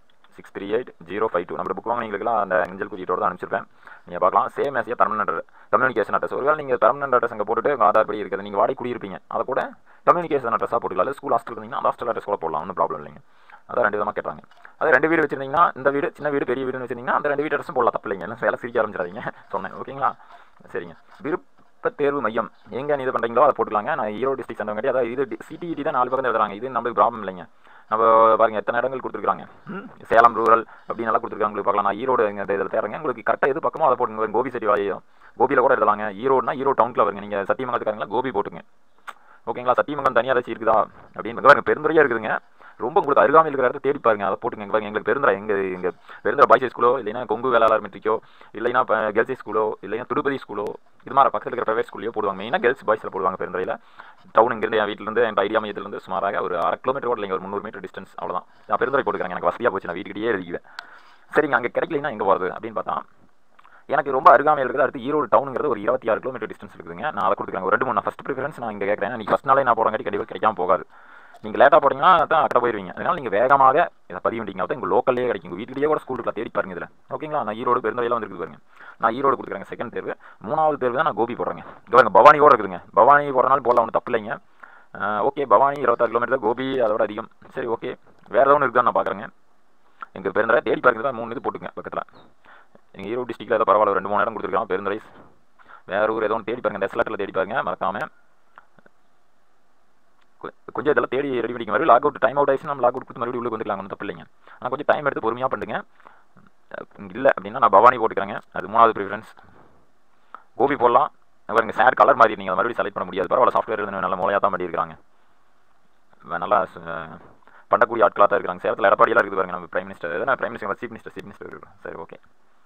638052. நம்ம புக் வாங்கினீங்களுக்குலாம் அந்த அஞ்சல் குறியீட்டோடு தான் அனுப்பிச்சிருப்பேன். நீங்கள் பார்க்கலாம். Same as permanent communication address. ஒருவேளை நீங்கள் பர்மனன்ட் அட்ரஸ் அங்கே போட்டுட்டு உங்கள் ஆதார் படி இருக்கிறது, நீங்கள் வாடகை குடியிருப்பீங்க, அதை கூட கம்யூனிகேஷன் அட்ரஸாக போட்டுக்கலாம். இல்லை ஸ்கூல் ஹாஸ்டல் இருந்தீங்கன்னா அந்த ஹாஸ்டல் அட்ரஸ் கூட போடலாம், ஒன்றும் ப்ராப்ளம் இல்லைங்க. அதான் 2 விதமாக கேட்டாங்க. அது 2 வீடு வச்சிருந்தீங்கன்னா, இந்த வீடு சின்ன வீடு பெரிய வீடுன்னு வச்சிருந்தீங்கன்னா அந்த 2 வீடு அட்ரஸும் போடலாம், தப்பு இல்லைங்க. எல்லாம் வேலை சிரிக்க ஆரம்பிச்சிடாதீங்க சொன்னேன். ஓகேங்களா? சரிங்க. விருப்ப தேர்வு மையம் எங்கே இது பண்ணுறீங்களோ அதை போட்டுக்கலாங்க. நான் ஈரோடு டிஸ்ட்ரிக்ட் சேர்ந்தவங்க. அதாவது இது சிடிஇடி தான் 4 பக்கம் எழுதுறாங்க. இது நம்மளுக்கு ப்ராப்ளம் இல்லைங்க. நம்ம பாருங்கள் எத்தனை இடங்கள் கொடுத்துருக்காங்க. சேலம் ரூரல் அப்படின்னு நல்லா கொடுத்துருக்காங்க. உங்களுக்கு பார்க்கலாம். நான் ஈரோடு எங்கள் இதில் தேர்றேங்க. உங்களுக்கு கரெக்டாக எது பக்கமோ அதை போட்டுங்க. கோபி செட்டி வாழையும் கோபியில் கூட எழுதலாங்க. ஈரோடுனா ஈரோடு டவுனில் வருங்க. நீங்கள் சத்தியமங்கலத்துக்காரங்களா கோபி போட்டுங்க. ஓகேங்களா? சத்தியமங்கலம் தனியாக ஏதாச்சும் இருக்குதா அப்படின்னு பாருங்க. பெருந்துறையாக இருக்குதுங்க. ரொம்ப உங்களுக்கு அருகாமையில் இருக்கிற இடத்த தேடி பாருங்க. அதை போட்டுங்க. பாருங்க எங்களுக்கு பெருந்துறை எங்கள் பெருந்துறை பாய்ஸ் ஸ்கூலோ இல்லைன்னா கொங்கு வேளாளர் மெட்ரிக்கோ இல்லைன்னா கேர்ள்ஸ் ஸ்கூலோ இல்லைன்னா திருப்பதி ஸ்கூலோ இது மாதிரி பக்கத்தில் இருக்கிற ப்ரைவேட் ஸ்கூல்லையோ போடுவாங்க. மெயினாக கேர்ள்ஸ் பாய்ஸில் போடுவாங்க பெருந்துறையில். டவுன் இங்கிருந்து என் வீட்டிலேருந்து என் ஐடியா மையத்திலேருந்து சுமாராக ஒரு 1/2 கிலோமீட்டர் கூட இல்லைங்க, ஒரு 300 மீட்டர் டிஸ்டன்ஸ், அவ்வளோதான். நான் பெருந்துறை போட்டுக்கிறேன். எனக்கு வசதியாக போச்சு. நான் வீட்டுக்கிட்டே எழுதிக்குவேன். சரிங்க. அங்கே கிடைக்கலைன்னா எங்கே போகிறது அப்படின்னு பார்த்தா எனக்கு ரொம்ப அருகாமையில் இருக்குது. அடுத்து ஈரோடு டவுனுங்கிறது ஒரு 26 கிலோமீட்டர் டிஸ்டன்ஸ் இருக்குதுங்க. நான் அதை கொடுத்துருக்கேன். ஒரு 2-3 ஃபஸ்ட் ப்ரிஃபரன்ஸ் நான் இங்கே கேட்குறேன். நீங்கள் ஃபஸ்ட் நாளே நான் போகிறங்காட்டி கண்டிப்பாக கிடைக்காம போகாது. நீங்கள் லேட்டாக போட்டிங்கன்னா தான் அக்கறை போயிருவீங்க. அதனால் நீங்கள் வேகமாக இதை பதிவு பண்ணிட்டீங்க. தான் உங்கள் லோக்கல்லே கிடைக்கும். உங்கள் வீட்டிலேயே கூட ஸ்கூல் இருக்கலாம், தேடி பாருங்க இதில். ஓகேங்களா? நான் ஈரோடு பெருந்துறையில் வந்துருக்கு பாருங்க. நான் ஈரோடு கொடுக்குறேங்க. செகண்ட் தேர்வு. 3வது தேர்வு தான் நான் கோபி போடுறேங்க. இங்கே பாருங்க பவானி கூட இருக்குதுங்க. பவானி போகிறனால போடலாம், ஒன்றும் தப்பு இல்லைங்க. ஓகே. பவானி 26 கிலோமீட்டர், கோபி அதோட அதிகம். சரி, ஓகே. வேறு ஏதோ ஒன்று இருக்குதான் நான் பார்க்குறேங்க. எங்கள் பெருந்துறை தேடி பாருங்க தான் 3 இது போட்டுங்க பக்கத்தில். எங்கள் ஈரோடு டிஸ்ட்ரிக்ட்டில் ஏதோ பரவாயில்ல 2-3 இடம் கொடுத்துருக்காங்க. பெருந்துறை வேறு ஊர் ஏதோ ஒன்று தேடி பாருங்க. டெஸ்லாட்டில் தேடி பாருங்க மறக்காமல். கொஞ்சம் இதெல்லாம் தேடி ரெடி பண்ணிக்க மாதிரி லாக் அவுட் டைம் அவுட் ஆயிடுச்சு. நம்ம லாக் அவுட் கொடுத்து மறுபடியும் உள்ளே வந்துக்கலாம், ஒன்றும் தப்பு இல்லைங்க. ஆனால் கொஞ்சம் டைம் எடுத்து பொறுமையாக பண்ணுங்க. இல்லை அப்படின்னா நான் பவானி போட்டுக்கிறேங்க. அது 3வது ப்ரிஃபரன்ஸ். கோபி போடலாம். பாருங்க சேட் கலர் மாதிரி நீங்கள் மறுபடியும் செலக்ட் பண்ண முடியாது. பரவாயில்ல, சாஃப்ட்வேர் நல்ல மூலையாக தான் பண்ணியிருக்காங்க. நல்லா பண்ணக்கூடிய ஆட்களாக தான் இருக்கிறாங்க. சேலத்தில் எடப்பாடியெல்லாம் இருக்குது பாருங்க. நம்ம பிரைம் மினிஸ்டர் எதனா பிரைம் மினிஸ்டர் சீஃப் மினிஸ்டர் இருக்கிறோம். சரி, ஓகே.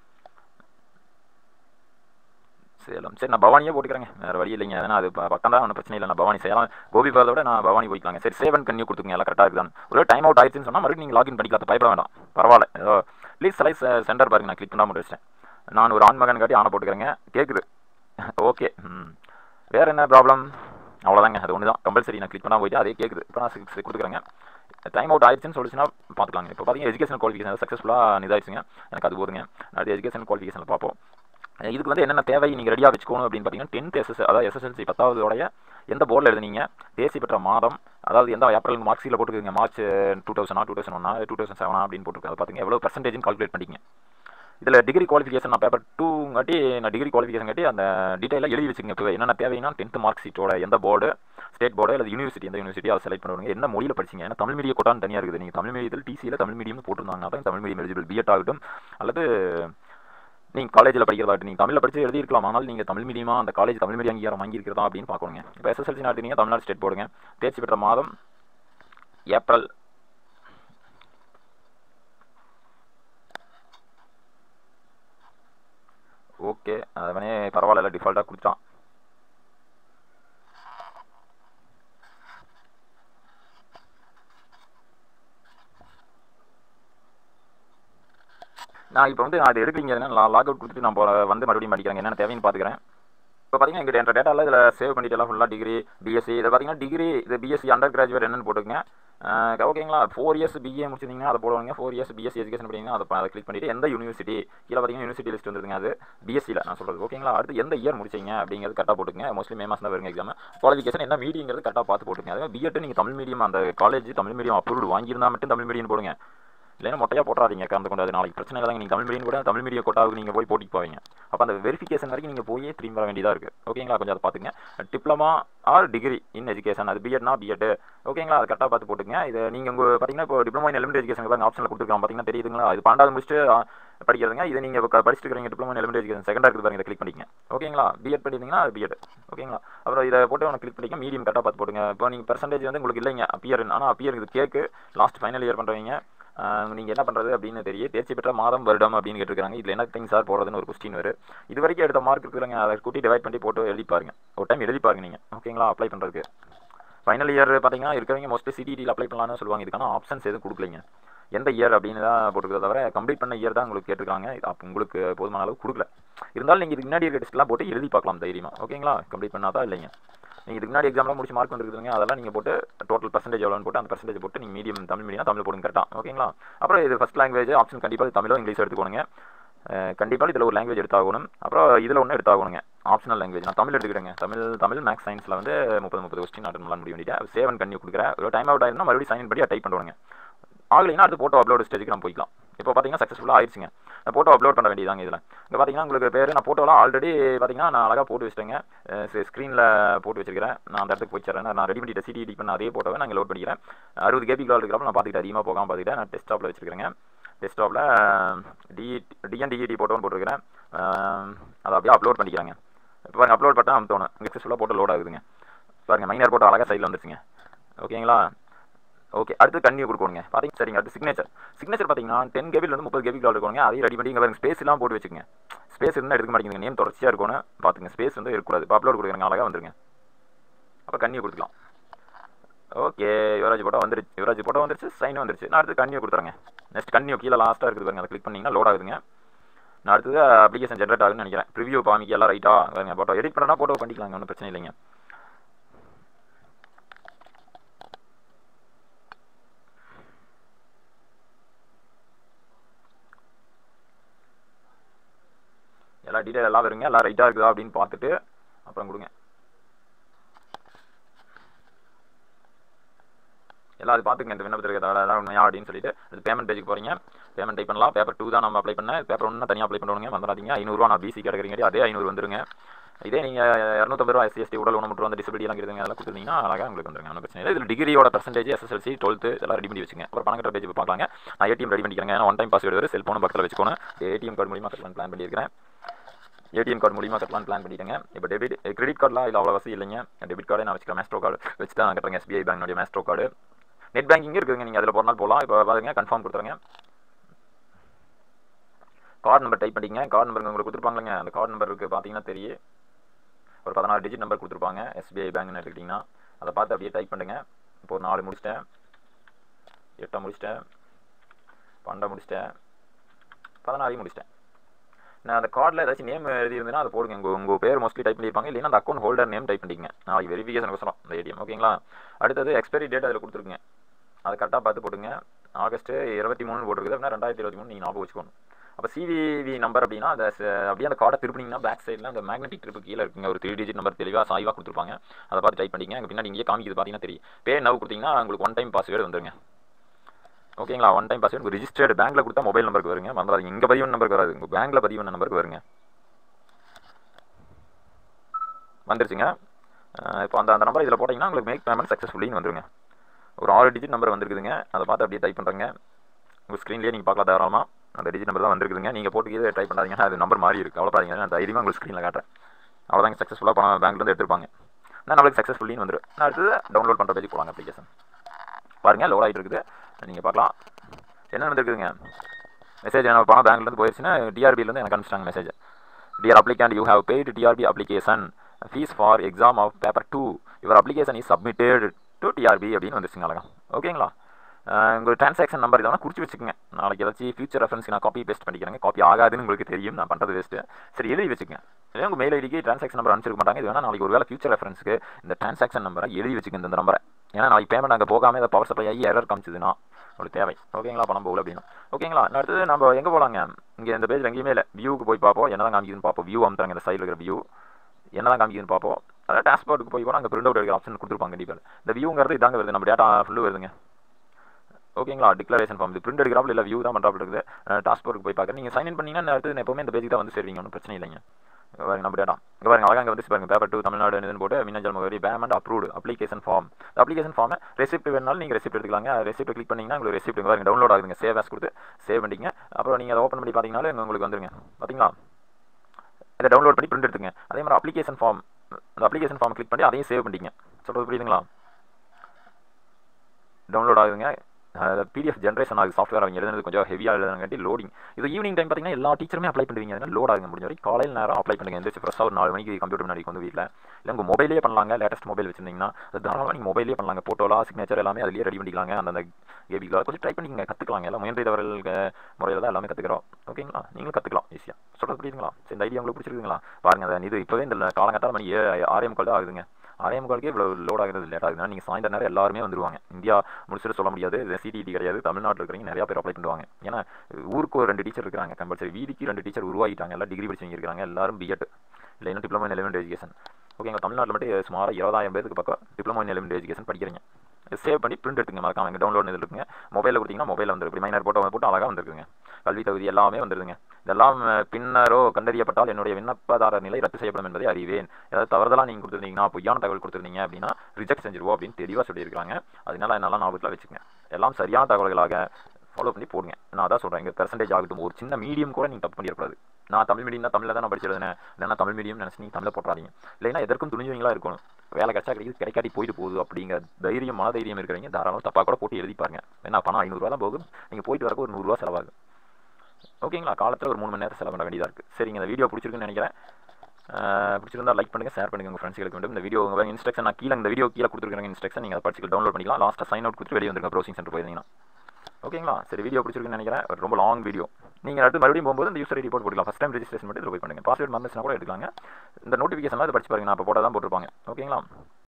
சேலம். சரி, நான் பவானியே போட்டுக்கிறேங்க. வேறு வழி இல்லைங்க. ஏன்னா அது பக்கம் தான், ஒன்றும் பிரச்சனை இல்லை. நான் பவானி சேலம் கோபி போகிறத விட நான் பவானி போய்க்கலாங்க. சரி, சேவன் கன்னியூ கொடுத்துங்க. எல்லாம் கரெக்டாக இருக்குதான். ஒரு டைம் அவுட் ஆயிடுச்சுன்னு சொன்னால் மறுபடியும் நீங்கள் லாகின் பண்ணிக்கலாம், பயப்பட வேண்டாம். பரவாயில்ல. ஏதோ ப்ளீஸ் செலக்ட் சென்டர் பாருங்க. நான் கிளிக் பண்ணாமல் வச்சிட்டேன். நான் ஒரு ஆண் மகன் காட்டி ஆணை போட்டுக்கிறேங்க. கேட்குது. ஓகே. வேறு என்ன ப்ராப்ளம்? அவ்வளோதாங்க, அது ஒன்று தான் கம்பல்சரி. நான் கிளிக் பண்ணால் போயிட்டு அதே கேட்குது. இப்போ நான் 6 கொடுக்குறேங்க. டைம் அவுட் ஆயிடுச்சுன்னு சொல்லிச்சுன்னா பார்த்துக்கலாங்க. இப்போ பார்த்தீங்கன்னா எஜுகேஷன் குவாலிஃபிகேஷன் சக்ஸஸ்ஃபுல்லாக இதாகிடுச்சுங்க. எனக்கு அது போதுங்க. அடுத்து எஜுகேஷன் குவாலிஃபிகேஷனில் பார்ப்போம். இதுக்கு வந்து என்னென்ன தேவை நீங்கள் ரெடியாக வச்சுக்கணும் அப்படின்னு பார்த்தீங்கன்னா 10th அதாவது எஸ்எஸ்எல்சி 10வதோடைய எந்த போர்டில் எழுதுனீங்க, தேர்ச்சி பெற்ற மாதம், அதாவது எந்த ஏப்ரல் மார்க் ஷீட்டில் போட்டுருக்கீங்க, மார்ச் 2000 2001 2007 அப்படின்னு போட்டுருக்கு. அதை பார்த்துங்க எவ்வளோ பர்சன்டேஜ்னு கால்குலேட் பண்ணிங்க. இதில் டிகிரி குவாலிஃபிகேஷன் நான் பேப்பர் 2 நான் டிகிரி குவாலிஃபிகேஷன் காட்டி அந்த டீட்டெயிலாக எழுதி வச்சுங்க. இப்போ என்னென்ன தேவைன்னா 10th மார்க் ஷீட்டோட எந்த போர்டு, ஸ்டேட் போர்டு அல்லது யூனிவர்சிட்டி, எந்த யூனிவர்சிட்டி அதை செலக்ட் பண்ணுவாங்க. என்ன மொழியில் படிச்சிங்க, ஏன்னா தமிழ் மீடியம் கோட்டான்னு தனியாக இருக்குது. நீங்கள் தமிழ் மீடியத்தில் டிசியில் தமிழ் மீடியம் போட்டிருந்தாங்க தான் தமிழ் மீடியம் எலிஜிபிள். பிஎட் ஆகட்டும் அல்லது நீங்கள் காலேஜில் படிக்கிறதாகட்டும், நீங்கள் தமிழில் படித்து எழுதியிருக்கலாம். ஆனால் நீங்கள் தமிழ் மீடியமாக அந்த காலேஜ் தமிழ் மீடியம் அங்கீகாரம் வாங்கியிருக்கிறதா அப்படின்னு பார்க்கணுங்க. இப்போ எஸ்எஸ்எல்சி நடத்தினீங்க தமிழ்நாடு ஸ்டேட் போர்டுங்க. தேர்ச்சி பெற்ற மாதம் ஏப்ரல். ஓகே, அதே பரவாயில்ல, டிஃபால்ட்டாக கொடுத்தான். நான் இப்போ வந்து அது எடுக்கலிங்க, நான் லாக் அவுட் கொடுத்துட்டு நான் வந்து மறுபடியும் படிக்கிறேன், என்னென்ன தேவைன்னு பார்த்துக்கிறேன். இப்போ பார்த்தீங்கன்னா எங்கிட்ட என்ற டேட்டாவில் இதில் சேவ் பண்ணிட்டு எல்லாம் ஃபுல்லாக டிகிரி பிஎஸ்சி இதை பார்த்தீங்கன்னா டிகிரி இது பிஎஸ்சி அண்டர் கிராஜுவேட் என்னென்னு போட்டுக்கங்க. ஓகேங்களா. 4 இயர்ஸ் பிஏ முடிச்சிருந்தீங்கன்னா அதை போடுவாங்க. 4 இயர்ஸ் பிஎஸ்சி எஜுகேஷன் படிங்கன்னா அதை கிளிக் பண்ணிவிட்டு எந்த யூனிவர்சிட்டி கீழே பார்த்தீங்கன்னா யூனிவர்சிட்டி லிஸ்ட் வந்துருங்க. அது பிஎஸ்சியில் நான் சொல்கிறது. ஓகேங்களா. அடுத்து எந்த இயர் முடிச்சிங்க அப்படிங்கிறது கரெக்டாக போட்டுங்க. மோஸ்ட்லி மே மாதம் தான் வருங்க எக்ஸாம். குவாலிஃபிகேஷன் என்ன மீடியங்கிறது கரெக்டாக பார்த்து போட்டுங்க. அதே பிஎட் நீங்கள் தமிழ் மீடியம் அந்த காலேஜ் தமிழ் மீடியம் அப்ரூவ்டு வாங்கியிருந்தால் மட்டும் தமிழ் மீடியம் போடுங்க. இல்லைன்னா மொட்டையாக போட்டாதீங்க. கலந்து கொண்டு அது நாளைக்கு பிரச்சனை இல்லைங்க. நீங்கள் தமிழ் மீடியம் கூட தமிழ் மீடியம் கோட்டாவுக்கு நீங்கள் போய் போட்டிக்கு போவீங்க. அப்போ அந்த வெரிஃபிகேஷன் வரைக்கும் நீங்கள் போய் திரும்ப வர வேண்டியதாக இருக்குது. ஓகேங்களா. கொஞ்சம் அதை பார்த்துங்க. Diploma or degree in education, அது பிஎட்னா பிஎட். ஓகேங்களா. அது கரெக்டாக பார்த்து போட்டுங்க. இது நீங்கள் உங்கள் பார்த்தீங்கன்னா இப்போ டிப்ளமா இன் எலிமெண்ட்ரி எஜுகேஷன் பாருங்க ஆப்ஷனில் கொடுத்துருக்காங்க. பார்த்தீங்கன்னா தெரியுதுங்களா. இது 12வது முடிச்சுட்டு படிக்கிறதுங்க. இது நீங்கள் படிச்சுட்டு இருக்கிறீங்க டிப்ளமா இன் எலிமெண்ட்ரி எஜுகேஷன் செகண்டாக இருக்குது பாருங்க. இதை கிளிக் பண்ணிங்க. ஓகேங்களா. பிஎட் பண்ணியிருந்தீங்கன்னா அது பிஎட். ஓகேங்களா. அப்புறம் இதை போட்டு உனக்கு கிளிக் பண்ணிக்க. மீடியம் கரெக்டாக பார்த்து போட்டுங்க. இப்போ நீங்கள் பெர்சன்டேஜ் வந்து உங்களுக்கு இல்லைங்க அப்பியர், ஆனால் அப்பியர் இது கேக்கு லாஸ்ட் ஃபைனல் இயர் பண்ணுறவங்க நீங்கள் என்ன பண்ணுறது அப்படின்னு தெரியும். தேர்ச்சி பெற்ற மாதம் வருடம் அப்படின்னு கேட்டிருக்காங்க. இதில் என்ன திங் சார் போடுறதுன்னு ஒரு கொஸ்டின் வரும். இது வரைக்கும் எடுத்த மார்க் இருக்குதுங்க, அதை கூட்டி டிவைட் பண்ணி போட்டு எழுதி பாருங்க. ஒரு டைம் எழுதி பாருங்க நீங்கள். ஓகேங்களா. அப்ளை பண்ணுறதுக்கு ஃபைனல் இயர் பார்த்தீங்கன்னா இருக்கிறவங்க மோஸ்ட்லி சிடிடியில் அப்ளை பண்ணலாம்னு சொல்லுவாங்க. இதுக்கான ஆப்ஷன்ஸ் எதுவும் கொடுக்கலைங்க. எந்த இயர் அப்படின்னு தான் போட்டுக்கிறத தவிர கம்ப்ளீட் பண்ண இயர் தான் உங்களுக்கு கேட்டிருக்காங்க. அப்போ உங்களுக்கு போதுமான அளவு கொடுக்கல. இருந்தாலும் நீங்கள் இதுக்கு முன்னாடி இருக்க டெஸ்ட்லாம் போட்டு எழுதி பார்க்கலாம் தைரியமாக. ஓகேங்களா. கம்ப்ளீட் பண்ணாதான் இல்லைங்க. நீங்கள் இதுக்கு முன்னாடி எக்ஸாம்லாம் முடிச்சு மார்க் வந்துருக்குதுங்க. அதெல்லாம் நீங்கள் போட்டு டோட்டல் பர்சன்டேஜ் எவ்வளோன்னு போட்டு அந்த பர்சன்டேஜ் போட்டு நீங்கள் மீடியம் தமிழ் மீடியம் தமிழ் போடுங்க கரெக்டாக. ஓகேங்களா. அப்புறம் இது ஃபஸ்ட் லாங்குவேஜ் ஆப்ஷன் கண்டிப்பாக தமிழோ இங்கிலீஷோ எடுத்துக்கோங்க. கண்டிப்பாக இதில் ஒரு லாங்குவேஜ் எடுத்தாகணும். அப்புறம் இதில் ஒன்று எடுத்தாகணுங்க ஆப்ஷனல் லாங்குவேஜ். நான் தமிழ் எடுத்துக்கிட்டேங்க. தமிழ் மேக்ஸ் சயின்ஸில் வந்து 30 கொஸ்டின் அட்டன் பண்ண முடிய வேண்டியது. சேவன் கண்ணி கொடுக்குறேன். ஒரு டைம் அவுட் ஆயிருந்தா மறுபடியும் சைன் பண்ணி டைப் பண்ணுவாங்க. ஆகலைன்னா அடுத்து ஃபோட்டோ அப்லோட் ஸ்டேஜுக்கு நம்ம போய்க்கலாம். இப்போ பார்த்தீங்கன்னா சக்ஸஸ்ஃபுல்லாக ஆயிடுச்சுங்க. ஃபோட்டோ அப்லோட் பண்ண வேண்டியதாங்க. இதில் இங்கே பார்த்தீங்கன்னா உங்களுக்கு பேர் நான் ஃபோட்டோலாம் ஆல்ரெடி பார்த்தீங்கன்னா நான் அழகாக போட்டு வச்சுட்டேங்க. ஸ்க்ரீனில் போட்டு வச்சிருக்கிறேன். நான் அந்த இடத்துக்கு போயிடுறேன். நான் ரெடி பண்ணிட்டு சிடி பண்ண அதே ஃபோட்டோவை நான் லோட் பண்ணிக்கிறேன். 60 GB இருக்கிறப்ப நான் பார்த்துக்கிட்டேன். அதிகமாக போகாமல் பார்த்துக்கிட்டேன். நான் டெஸ்க்டாப்பில் வச்சிருக்கிறேங்க. டெஸ்க்டாப்பில் டிஎன்டிஇடி ஃபோட்டோன்னு போட்டிருக்கிறேன். அதை அப்படியே அப்லோட் பண்ணிக்கிறாங்க. இப்போ பாருங்கள் அப்லோட் பண்ணால் அமுத்தோணும். சக்ஸஸ்ஃபுல்லாக போட்டு லோட் ஆகுதுங்க. பாருங்கள் மைனர் போட்டோ அழகாக சைடில் வந்துருச்சுங்க. ஓகேங்களா. ஓகே, அடுத்து கன்னியூ கொடுக்கணுங்க. பார்த்தீங்கன்னா சரிங்க. அடுத்து சிக்னேச்சர் பார்த்தீங்கன்னா 10 GB 30 GB இருக்கணுங்க. அதையும் ரெடி பண்ணி இங்கே பாருங்க ஸ்பேஸ்லாம் போட்டு வச்சுக்கோங்க. ஸ்பேஸ் இருந்தால் எடுக்க மாட்டேங்குது. நேம் தொடர்ச்சியாக இருக்கணும் பார்த்துங்க. ஸ்பேஸ் வந்து இருக்கக்கூடாது. இப்போ அப்லோட் கொடுக்குறேங்க. அழகாக வந்துருங்க. அப்போ கன்னியூ கொடுத்துக்கலாம். ஓகே, யுவராஜ் போட்டோ வந்துருச்சு. சைன் வந்துருச்சு. நான் அடுத்து கன்னியூ கொடுத்துறேங்க. நெக்ஸ்ட் கன்னியூ கீழே லாஸ்ட்டாக இருக்குது பாருங்க. அதை கிளிக் பண்ணிங்கன்னா லோட் ஆகுதுங்க. நான் அடுத்தது அப்ளிகேஷன் ஜென்ரேட் ஆகுதுன்னு நினைக்கிறேன். ப்ரிவியூ காமிக்கு எல்லாம் ரைட்டாக பாருங்க. ஃபோட்டோ எடிட் பண்ணனா ஃபோட்டோ பண்ணிக்கலாங்க. ஒன்றும் பிரச்சனை இல்லைங்க. எல்லா டீட்டெயில் எல்லாம் வருங்க. எல்லாம் ரைட்டாக இருக்குதா அப்படின்னு பார்த்துட்டு அப்புறம் கொடுங்க. எல்லாம் அது பார்த்துங்க. இந்த விண்ணப்பத்திற்கு எதாவது உண்மையா அப்படின்னு சொல்லிட்டு அது பேமெண்ட் பேஜுக்கு போகிறீங்க. பேமெண்ட் டைப் பண்ணலாம். பேப்பர் 2 தான் நம்ம அப்ளை பண்ணேன். பேப்பர் 1 தனியாக அப்ளை பண்ணுவாங்க. வந்துடாதீங்க. 500 நான் பிசி கேட்டகரிங்க. அதே 500 வந்துருங்க. இதே நீங்கள் 250 ரூபா SC ST உடல் ஊனமுற்று அந்த டிசபிலிட்டி எல்லாம் இருக்குதுங்க. அதெல்லாம் கொடுத்துருந்தீங்கன்னா அழகாக உங்களுக்கு வந்துருங்க. ஒன்றும் பிரச்சனை இல்லை. இதில் டிகிரியோட பர்சன்டேஜ் SSLC 12th இதெல்லாம் ரெடி பண்ணி வச்சுங்க. அப்புறம் பணம் கட்டுற பேஜ் பார்க்கலாங்க. நான் ஏடிஎம் ரெடி பண்ணிக்கிறேங்க. ஏன்னா ஒன் டைம் பாஸ்வேர்டு வரும். செல்ஃபோனும் பக்கத்தில் வச்சுக்கணும். ஏடிஎம் கார்டு மூலியமாக கட்டலான்னு பிளான் பண்ணியிருக்கிறேன். ஏடிஎம் கார்டு மூலியமாக கட்டலான்னு பிளான் பண்ணிட்டேங்க. இப்போ கிரெடிட் கார்டெலாம் இல்லை அவ்வளோ வசதி இல்லைங்க. டெபிட் கார்டே நான் வச்சுக்கிறேன். மேஸ்ட்ரோ கார்டு வச்சு தான் கட்டுறேங்க. SBI bank Maestro card. Net banking இருக்குதுங்க. நீங்கள் அதில் போனால் போகலாம். இப்போ பாருங்க கன்ஃபார்ம் கொடுத்துருங்க. கார்டு நம்பர் டைப் பண்ணிங்க. கார்டு நம்பர் உங்களுக்கு கொடுத்துருப்பாங்களேங்க. அந்த கார்டு நம்பருக்கு பார்த்தீங்கன்னா தெரியும். ஒரு 16 டிஜிட் நம்பர் கொடுத்துருப்பாங்க. SBI பேங்க்னு எடுத்துக்கிட்டிங்கன்னா அதை பார்த்து அப்படியே டைப் பண்ணுங்க. இப்போ ஒரு 4 முடிச்சிட்டேன். 8 முடிச்சிட்டேன். 12 முடிச்சிட்டேன். 16 முடிச்சிட்டேன். நான் அந்த கார்டில் ஏதாச்சும் நேம் எழுதியிருந்தேன்னா அதை போடுங்க. உங்கள் பேர் மோஸ்ட்லி டைப் பண்ணியிருப்பாங்க, இல்லைன்னா அந்த அக்கௌண்ட் ஹோல்டர் நேம் டைப் பண்ணிங்க. நாளைக்கு வெரிஃபிகேஷன் வசரம் அந்த ஏடிஎம். ஓகேங்களா. அடுத்தது எக்ஸ்பைரி டேட் அதில் கொடுத்துருக்குங்க, அதை கரெக்டாக பார்த்து போட்டுங்க. ஆகஸ்ட் 23 போட்டிருக்குது அப்படின்னா 2023 நீங்கள் ஞாபகம் வச்சுக்கணும். அப்போ சிவிவி நம்பர் அப்படின்னா அதை அப்படியே அந்த கார்டை திருப்பினீங்கன்னா பேக் சைடில் அந்த மேக்னெட்டிக் ட்ரிப்பு கீழே இருக்குங்க ஒரு 3 டிஜிட் நம்பர் தெளிவாக சாய்வாக கொடுத்துருப்பாங்க. அதை பார்த்து டைப் பண்ணிங்க. அங்கே பின்னாடி இங்கே காமிக்குது பார்த்தீங்கன்னா தெரியும். பே நவ் கொடுத்தீங்கன்னா உங்களுக்கு 1 டைம் பாஸ்வேர்டு வந்துருங்க. ஓகேங்களா. 1 டைம் பாஸ்வேர்டு ரிஜிஸ்டர்டு பேங்க்கில் கொடுத்தா மொபைல் நம்பருக்கு வருங்க. மறந்துடாதீங்க, இங்கே பதிவு நம்பருக்கு வராது, உங்கள் பேங்க்கில் பதிவு நம்பருக்கு வருங்க. வந்துருச்சுங்க. இப்போ அந்த நம்பர் இதில் போட்டிங்கன்னா உங்களுக்கு மேக் பேமெண்ட் சக்ஸஸ்ஃபுல்லின்னு வந்துருங்க. ஒரு 6 டிஜிட் நம்பர் வந்துருக்குதுங்க. அதை பார்த்து அப்படியே டைப் பண்ணுறேங்க. உங்கள் ஸ்க்ரீன்லேயே நீங்கள் பார்க்கலாம் தாராளமாக அந்த டிஜிட் நம்பர் தான் வந்துருக்குதுங்க. நீங்கள் போட்டு டைப் பண்ணாதீங்கன்னா அது நம்பர் மாறி இருக்குது, அவ்வளோதாங்க. நான் தைரியமாக உங்களுக்கு ஸ்க்ரீனில் காட்டுறேன். அவ்வளோதாங்க, சக்ஸஸ்ஃபுல்லாக பணம் பேங்க்லேருந்து எடுத்துருப்பாங்க. நான் நம்மளுக்கு சக்ஸஸ்ஃபுல்லின்னு வந்துடும். நான் அடுத்தது டவுன்லோட் பண்ணுற பேஜ் போகலாங்க. அப்ளிகேஷன் பாருங்கள், லோட் ஆகிட்டு இருக்குது. நீங்கள் பார்க்கலாம் என்ன வந்துருக்குதுங்க. மெசேஜ் என்ன பணம் பேங்க்லேருந்து போயிடுச்சுன்னா டிஆர்பிலேருந்து எனக்கு அனுப்பிச்சிட்டாங்க message. Dear applicant, you have paid TRB application fee for exam of paper 2. Your application is submitted to TRB அப்படின்னு வந்துருச்சுங்க. அழகா. ஓகேங்களா. உங்கள் ட்ரான்சாக்ஷன் நம்பர் இதெல்லாம் குறித்து வச்சுக்கோங்க. நாளைக்கு ஏதாச்சும் ஃபியூச்சர் ரெஃபரன்ஸ்க்கு நான் காப்பி பேஸ்ட் பண்ணிக்கிறேங்க. காப்பி ஆகாதுன்னு உங்களுக்கு தெரியும், நான் பண்ணுறது வேஸ்ட்டு. சரி, எழுதி வச்சுக்கோங்க. இதே உங்கள் மெயில் ஐடிக்கு ட்ரான்சாக்ஷன் நம்பர் அனுப்பிச்சிருக்க மாட்டாங்க. இது வேணால் நாளைக்கு ஒரு வேலை ஃபியூச்சர் ரெஃபரன்ஸ்க்கு இந்த ட்ரான்சாக்ஷன் நம்பரை எழுதி வச்சுக்கோங்க, இந்த நம்பரை. ஏன்னா நாளைக்கு பேமெண்ட் அங்கே போகாமல் இதை பவர் சப்ளை ஆகி எரர் காமிச்சதுன்னா உங்களுக்கு தேவை. ஓகேங்களா. பணம் போகல அப்படின்னா. ஓகேங்களா. அடுத்தது நம்ம எங்கே போகலாங்க. இங்கே இந்த பேஜில் எங்கேயுமே இல்லை. வியூக்கு போய் பார்ப்போம், என்ன தான் காமிக்குதுன்னு பார்ப்போம். வியூ அமுத்துறாங்க, இந்த சைடில் இருக்கிற வியூ என்ன தான் காமிக்குதுன்னு பார்ப்போம். அதாவது டேஷ்போர்டுக்கு போய் கூட அங்கே பிரிண்ட் அவுட் எடுக்கிற ஆப்ஷன் கொடுத்துருப்பாங்க. கண்டிப்பாக இந்த வியூங்கிறது இதாங்க வருது, நம்ம டேட்டா ஃபுல்லு வருதுங்க. ஓகேங்களா. டிக்ளரேஷன் ஃபார்ம் இது பிரிண்ட் எடுக்கிறாப்புல இல்லை வியூ தான் பண்ணுறாப்புல இருக்குது. டாஸ்போர்ட்டுக்கு போய் பார்க்குறேன். நீங்கள் சைன் இன் பண்ணிங்கன்னா அடுத்து எப்போவுமே இந்த பேஜுக்கு தான் வந்து சேருவீங்க, ஒன்றும் பிரச்சனை இல்லைங்க. பாருங்க நம்ம டேட்டா இங்கே பாருங்க, அழகாக வந்து பாருங்க பேப்பர் 2 தமிழ்நாடு இதுன்னு போட்டு மின்னஞ்சல் முகவரி payment approved application form. Application ஃபார்மை ரெசிப்ட் வேணாலும் நீங்கள் ரெசிப்ட் எடுத்துக்கலாங்க. ரெசிப்ட் கிளிக் பண்ணிங்கன்னா உங்களுக்கு ரெசிப்ட் பாருங்க டவுன்லோட் ஆகுதுங்க. சேவ் ஆஸ் கொடுத்து சேவ் பண்ணிங்க. அப்புறம் நீங்கள் அதை ஓப்பன் பண்ணி பார்த்தீங்கன்னாலும் உங்களுக்கு வந்துருங்க. பார்த்தீங்களா. இதை டவுன்லோட் பண்ணி பிரிண்ட் எடுத்துங்க. அதே மாதிரி அப்ளிகேஷன் ஃபார்ம், அந்த அப்ளிகேஷன் ஃபார்ம் கிளிக் பண்ணி அதையும் சேவ் பண்ணிங்க. சொல்கிறது புரியுதுங்களா. டவுன்லோட் ஆகுதுங்க. பிடிஎஃப் ஜென்ரேஷன் ஆகுது. சாஃப்ட்வேர் அவங்க எழுதுறது கொஞ்சம் ஹெவியாக எழுதுனாங்காட்டி லோடிங். இது ஈவினிங் டைம் பார்த்தீங்கன்னா எல்லா டீச்சருமே அப்ளை பண்ணுவீங்க. அதனால் லோட் ஆகுங்க. முடிஞ்ச வரைக்கும் காலையில் நேரம் அப்ளை பண்ணுங்க. எந்திரிச்சு ஃப்ரெஷ்ஷாக ஒரு 4 மணிக்கு கம்ப்யூட்டர் முன்னாடி வந்து வீட்டில் இல்லை உங்கள் மொபைலே பண்ணலாங்க. லேட்டஸ்ட் மொபைல் வச்சிருந்தீங்கன்னா அது தாராளமாக நீங்கள் மொபைலே பண்ணலாங்க. ஃபோட்டோலாம் சிக்னேச்சர் எல்லாமே அதிலேயே ரெடி பண்ணிக்கலாங்க. அந்த ஏபியில் கொஞ்சம் ட்ரை பண்ணிங்க, கற்றுக்கலாங்க. எல்லாம் முயன்றவர்கள் முறையில் தான் எல்லாமே கற்றுக்கிறோம். ஓகேங்களா. நீங்களும் கற்றுக்கலாம் ஈஸியாக. சொல்கிறது புரியுதுங்களா. சரி, இந்த ஐடியா உங்களுக்கு பிடிச்சிருக்குங்களா. பாருங்கள், அதை இது இப்போவே இந்த காலங்கட்டால் மணி 6:45 தான் ஆகுதுங்க. 6:45 இவ்வளோ லோட் ஆகிறது லேட் ஆகுதுன்னா நீங்கள் சாயந்தரம் நேரம் எல்லாருமே வந்துருவாங்க. இந்தியா முடிச்சுட்டு சொல்ல முடியாது, இது சிடிடி கிடையாது. தமிழ்நாட்டில் இருக்கிறவங்க நிறையா பேர் அப்ளை பண்ணுவாங்க. ஏன்னா ஊருக்கு ஒரு 2 டீச்சர் இருக்கிறாங்க கம்பல்சரி. வீதிக்கு 2 டீச்சர் உருவாகிட்டாங்க. எல்லாம் டிகிரி படிச்சவங்க இருக்கிறாங்க. எல்லாரும் பிஎட் இல்லை இன்னும் டிப்ளமோ இன் எலிமெண்ட் எஜுகேஷன். ஓகேங்க. தமிழ்நாட்டில் மட்டும் சுமார் 20,000 பேருக்கு பக்கம் டிப்ளமோ இன் எலிமெண்ட் எஜுகேஷன் படிக்கிறீங்க. சேவ் பண்ணி பிரிண்ட் எடுத்துங்க. மறக்காம இங்கே டவுன்லோட் இதில் இருக்குங்க. மொபைலில் கொடுத்தீங்கன்னா மொபைலில் வந்துருக்கு. மைனர் போட்டு அழகாக வந்துருக்குங்க. கல்வி தகுதி எல்லாமே வந்துருதுங்க. இதெல்லாம் பின்னரோ கண்டறியப்பட்டால் என்னுடைய விண்ணப்பதாரர் நிலை ரத்து செய்யப்படும் என்பதை அறிவேன். ஏதாவது தவறுதலாக நீங்கள் கொடுத்துருந்தீங்கன்னா, பொய்யான தகவல் கொடுத்துருந்தீங்க அப்படின்னா ரிஜெக்ட் செஞ்சிருவோம் அப்படின்னு தெளிவாக சொல்லியிருக்காங்க. அதனால என்னெல்லாம் ஞாபகத்தில் வச்சுக்கங்க. எல்லாம் சரியான தகவல்களாக ஃபாலோ பண்ணி போடுங்க. நான் அதான் சொல்கிறேன். இங்கே பெர்சன்டேஜ் ஆகட்டும், ஒரு சின்ன மீடியம் கூட நீங்கள் தப்பு பண்ணிடக்கூடாது. நான் தமிழ் மீடியம் தான், தமிழில் தான் நான் படிச்சிருந்தேன், இல்லைன்னா தமிழ் மீடியம் நினச்சி நீங்கள் தமிழை போட்டுறாதீங்க. இல்லைன்னா எதற்கும் துணிஞ்சவங்களா இருக்கணும். வேலை கிடைச்சா கிடைக்காட்டி போயிட்டு போகுது அப்படிங்கிற தைரியம், மன தைரியம் இருக்கிறவங்க தாராளமாக தப்பாக கூட போட்டு எழுதி பாருங்க. ஏன்னா பணம் 500 ரூபா தான் போகும். நீங்கள் போயிட்டு வரக்கு ஒரு 100 ரூபா செலவாகும். ஓகேங்களா. காலத்தில் ஒரு 3 மணி நேரம் செலவு பண்ண வேண்டியதாக இருக்குது. சரிங்க. இந்த வீடியோ பிடிச்சிருக்குன்னு நினைக்கிறேன். பிடிச்சிருந்தா லைக் பண்ணுங்கள், ஷேர் பண்ணுங்கள் உங்கள் ஃப்ரெண்ட்ஸ்களுக்கு வேண்டும். இந்த வீடியோ உங்கள் இன்ஸ்ட்ரக்ஷன் நான் கீழே இந்த வீடியோ கீழே கொடுத்துருக்காங்க இன்ஸ்ட்ரக்ஷன். நீங்கள் அதை படிச்சு டவுன்லோட் பண்ணிக்கலாம். லாஸ்ட்டாக சைன் அவுட் கொடுத்து வெளியே வந்துருங்க ப்ரௌசிங் சென்டர் போயிருந்தீங்கன்னா. ஓகேங்களா. சரி, வீடியோ பிடிச்சிருக்குன்னு நினைக்கிறேன். ரொம்ப லாங் வீடியோ. நீங்கள் அடுத்து மறுபடியும் போகும்போது இந்த யூசர் ஐடி போட்டுக்கலாம். ஃபஸ்ட் டைம் ரெஜிஸ்ட்ரேஷன் மட்டும் இதில் போய் பண்ணுங்கள். பாஸ்வேர்ட் மறந்துச்சுன்னா கூட எடுக்கலாங்க. இந்த நோட்டிஃபிகேஷன்லாம் இதை படிச்சு பாருங்க. நான் இப்போ போட்டால் தான் போட்டிருப்பாங்க. ஓகேங்களா.